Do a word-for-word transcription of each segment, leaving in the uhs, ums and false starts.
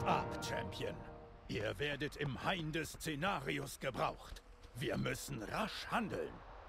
ab, Champion. Ihr werdet im Hain des Szenarios gebraucht. Wir müssen rasch handeln.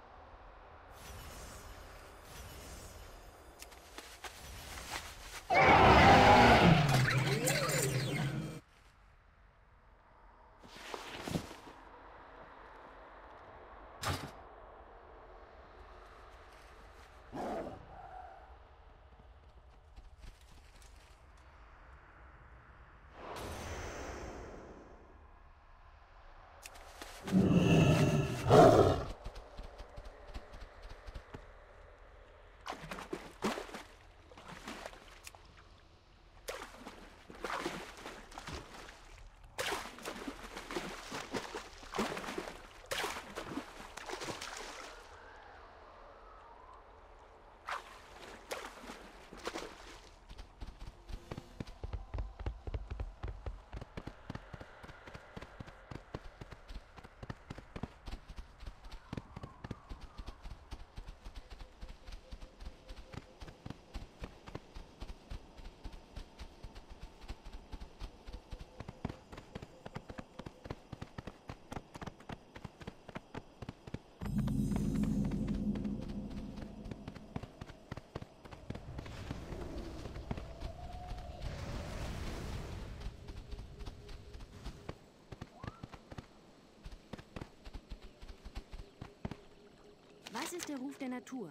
Was ist der Ruf der Natur?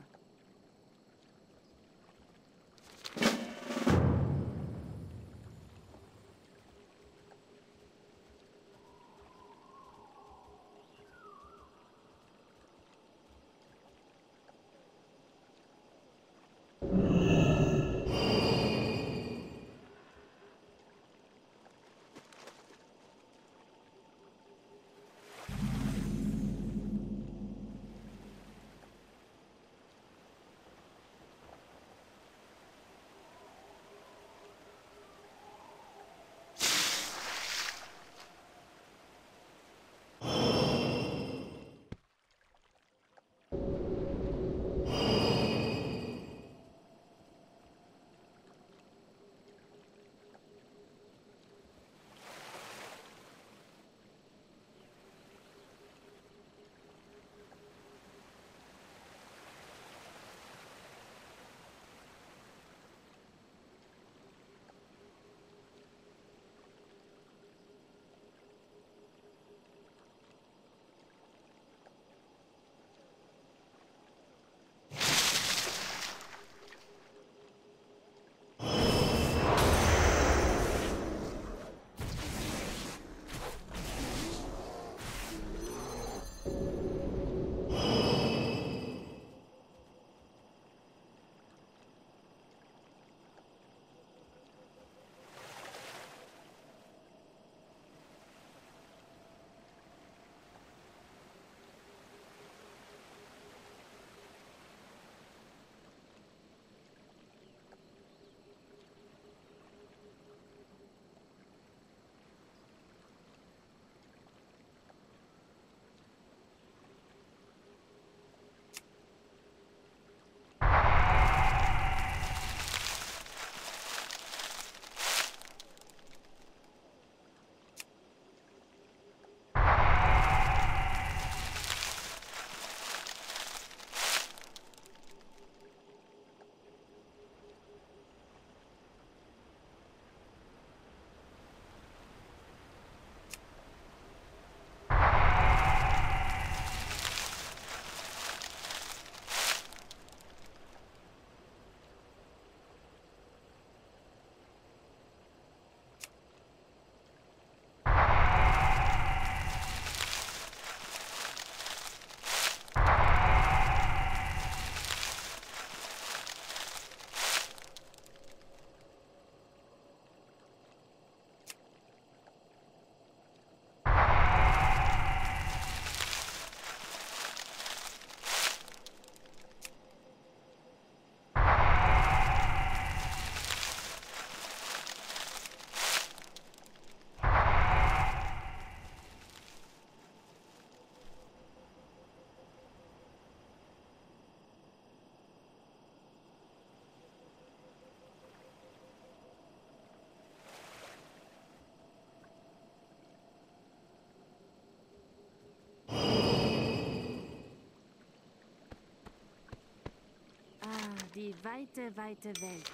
Die weite, weite Welt.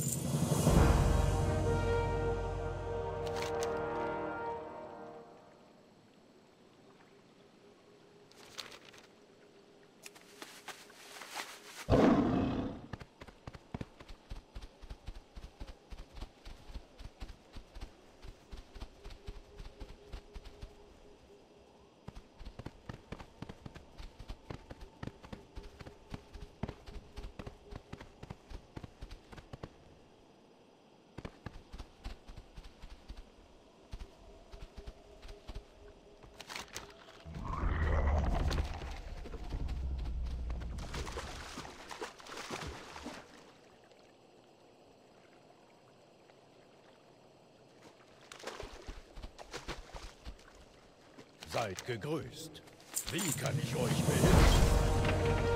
Seid gegrüßt. Wie kann ich euch behilfen?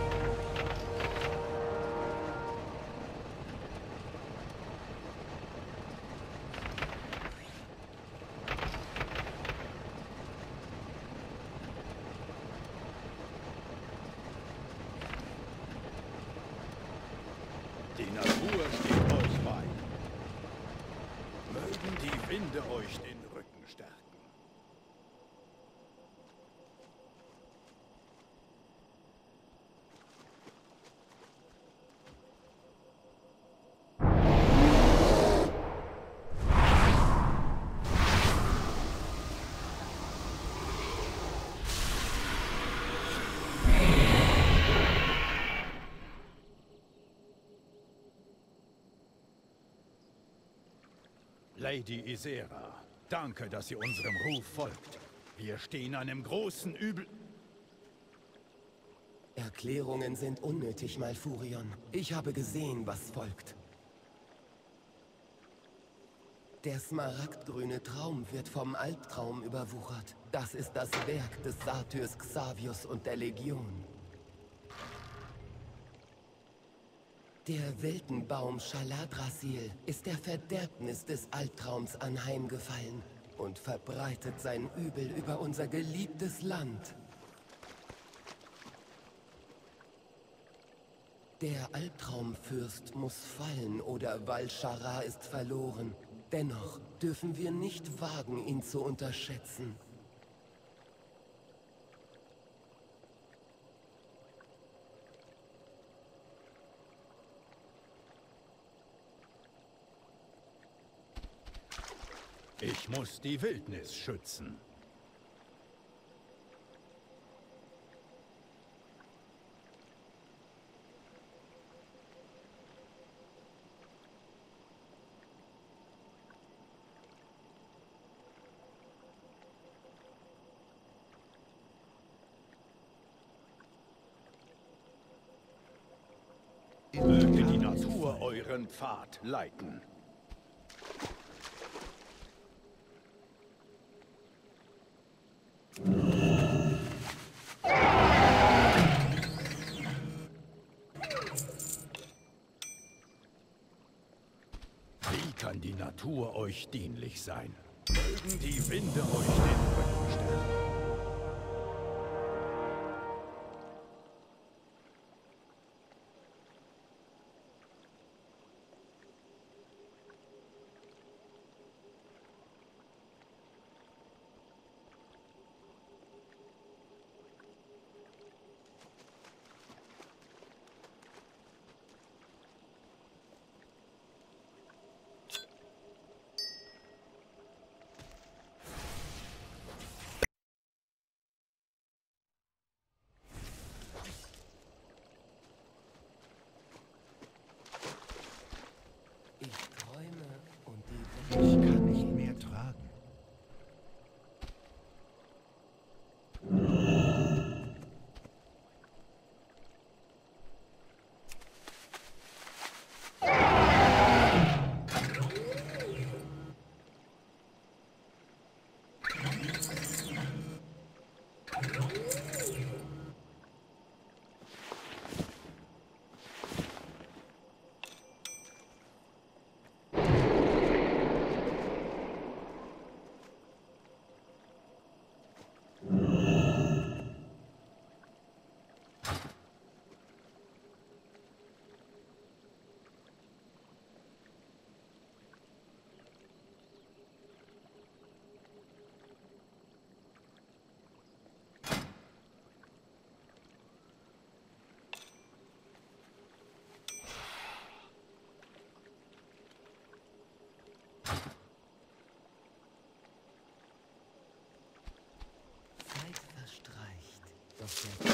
Die Natur steht euch bei. Mögen die Winde euch den Rücken stärken. Lady Ysera, danke, dass ihr unserem Ruf folgt. Wir stehen einem großen Übel... Erklärungen sind unnötig, Malfurion. Ich habe gesehen, was folgt. Der smaragdgrüne Traum wird vom Albtraum überwuchert. Das ist das Werk des Satyrs Xavius und der Legion. Der Weltenbaum Shaladrasil ist der Verderbnis des Albtraums anheimgefallen und verbreitet sein Übel über unser geliebtes Land. Der Albtraumfürst muss fallen oder Val'Shara ist verloren. Dennoch dürfen wir nicht wagen, ihn zu unterschätzen. Ich muss die Wildnis schützen. Möge die Natur euren Pfad leiten. Wie kann die Natur euch dienlich sein? Mögen die Winde euch den Rücken stärken. Schatzkiste.